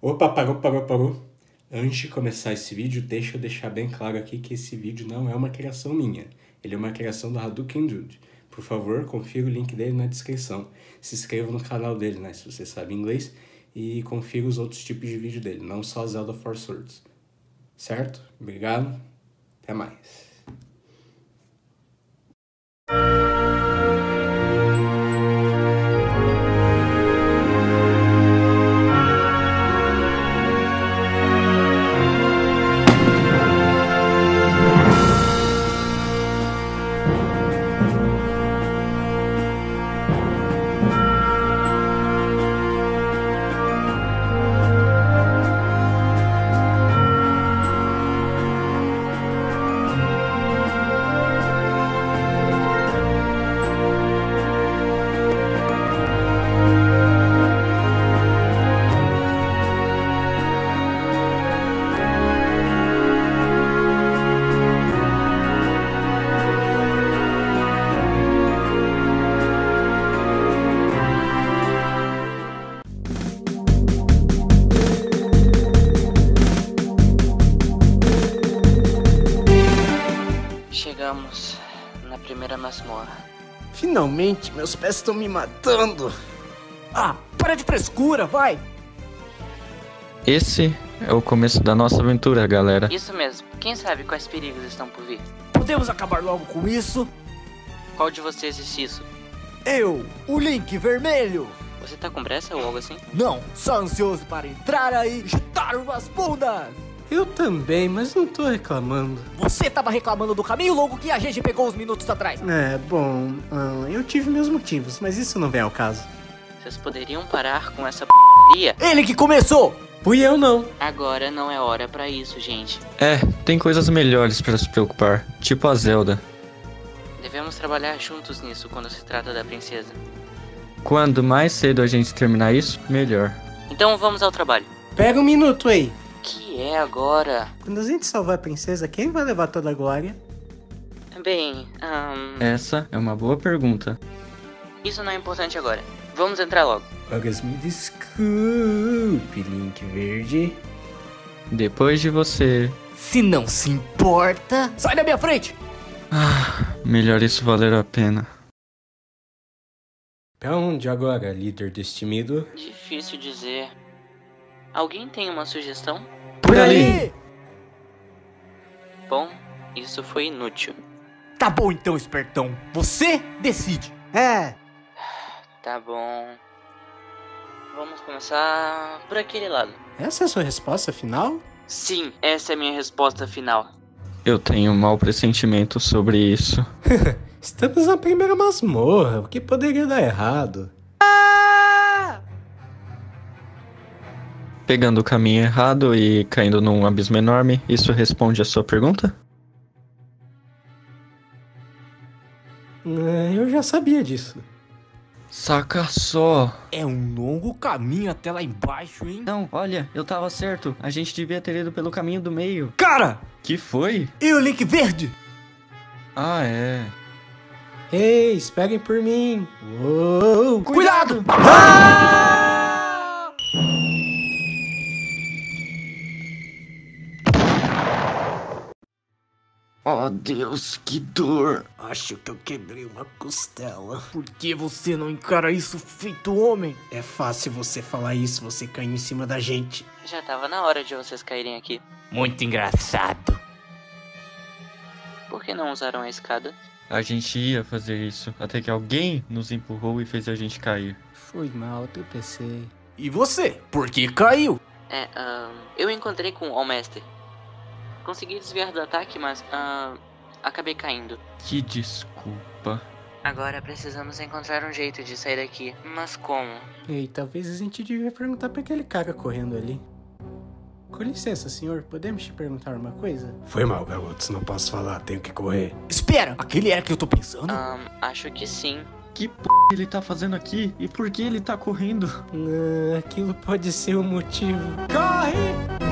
Opa, parou. Antes de começar esse vídeo, deixa eu deixar bem claro aqui que esse vídeo não é uma criação minha. Ele é uma criação do Hadouken Dude. Por favor, confira o link dele na descrição. Se inscreva no canal dele, né, se você sabe inglês. E confira os outros tipos de vídeo dele, não só Zelda Force Swords. Certo? Obrigado. Até mais. Chegamos na primeira masmorra. Finalmente, meus pés estão me matando. Ah, para de frescura, vai! Esse é o começo da nossa aventura, galera. Isso mesmo. Quem sabe quais perigos estão por vir? Podemos acabar logo com isso? Qual de vocês disse isso? Eu, o Link Vermelho. Você tá com pressa ou algo assim? Não, só ansioso para entrar aí e chutar umas bundas. Eu também, mas não tô reclamando. Você tava reclamando do caminho longo que a gente pegou uns minutos atrás. Eu tive meus motivos, mas isso não vem ao caso. Vocês poderiam parar com essa p****. Ele que começou! Fui eu não. Agora não é hora pra isso, gente. Tem coisas melhores pra se preocupar, tipo a Zelda. Devemos trabalhar juntos nisso quando se trata da princesa. Quando mais cedo a gente terminar isso, melhor. Então vamos ao trabalho. Pega um minuto aí. Que é agora? Quando a gente salvar a princesa, quem vai levar toda a glória? Bem, Essa é uma boa pergunta. isso não é importante agora. Vamos entrar logo. Agas, me desculpe, Link Verde. Depois de você... Se não se importa, sai da minha frente! melhor isso valer a pena. Pra onde agora, líder destemido? Difícil dizer. Alguém tem uma sugestão? Por ali! Bom, isso foi inútil. Tá bom então, espertão. Você decide. Tá bom. Vamos começar por aquele lado. Essa é a sua resposta final? Sim, essa é a minha resposta final. Eu tenho um mau pressentimento sobre isso. Estamos na primeira masmorra, o que poderia dar errado? Pegando o caminho errado e caindo num abismo enorme, isso responde a sua pergunta? Eu já sabia disso. Saca só! É um longo caminho até lá embaixo, hein? Não, olha, eu tava certo. A gente devia ter ido pelo caminho do meio. Cara! Que foi? E o Link Verde? Ah, é. Ei, esperem por mim. Uou! Cuidado! Oh, Deus, que dor! Acho que eu quebrei uma costela. Por que você não encara isso feito homem? É fácil você falar isso, você caindo em cima da gente. Já tava na hora de vocês caírem aqui. Muito engraçado. Por que não usaram a escada? A gente ia fazer isso, até que alguém nos empurrou e fez a gente cair. Foi mal, eu pensei. E você? Por que caiu? Eu encontrei com o All-Master. Consegui desviar do ataque, mas, acabei caindo. Que desculpa. Agora precisamos encontrar um jeito de sair daqui. Mas como? Ei, talvez a gente devia perguntar pra aquele cara correndo ali. Com licença, senhor, podemos te perguntar uma coisa? Foi mal, garotos, não posso falar, tenho que correr. Espera, aquele era que eu tô pensando? Acho que sim. Que p ele tá fazendo aqui? E por que ele tá correndo? Aquilo pode ser o motivo. Corre!